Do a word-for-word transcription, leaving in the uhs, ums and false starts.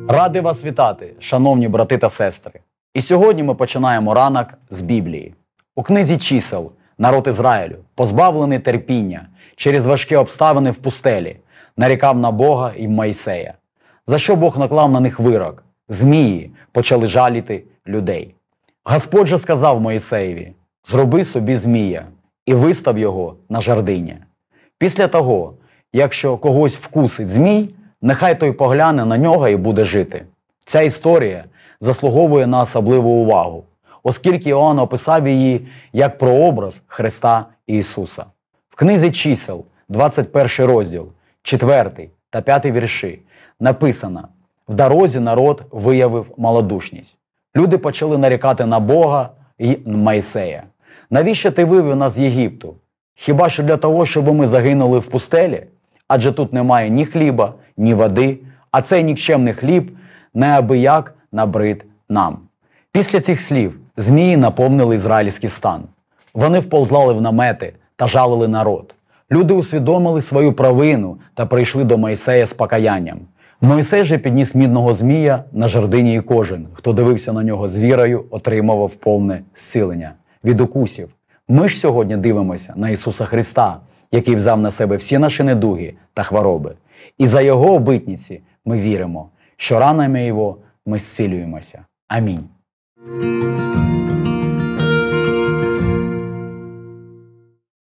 Радий вас вітати, шановні брати та сестри. І сьогодні ми починаємо ранок з Біблії. У книзі чисел народ Ізраїлю, позбавлений терпіння через важкі обставини в пустелі, нарікав на Бога і Мойсея, за що Бог наклав на них вирок. Змії почали жаліти людей. Господь же сказав Мойсеєві: «Зроби собі змія і вистав його на жердині. Після того, якщо когось вкусить змій, нехай той погляне на нього і буде жити». Ця історія заслуговує на особливу увагу, оскільки Іоанн описав її як прообраз Христа Ісуса. В книзі чисел, двадцять перший розділ, четвертий та п'ятий вірші, написано: «В дорозі народ виявив малодушність. Люди почали нарікати на Бога і Мойсея. Навіщо ти вивів нас з Єгипту? Хіба що для того, щоб ми загинули в пустелі? Адже тут немає ні хліба, ні води, а цей нікчемний хліб неабияк набрид нам». Після цих слів змії наповнили ізраїльський стан. Вони вповзали в намети та жалили народ. Люди усвідомили свою провину та прийшли до Мойсея з покаянням. Мойсей же підніс мідного змія на жердині, і кожен, хто дивився на нього з вірою, отримував повне зцілення від укусів. Ми ж сьогодні дивимося на Ісуса Христа, який взяв на себе всі наші недуги та хвороби. І за Його обітниці ми віримо, що ранами Його ми зцілюємося. Амінь.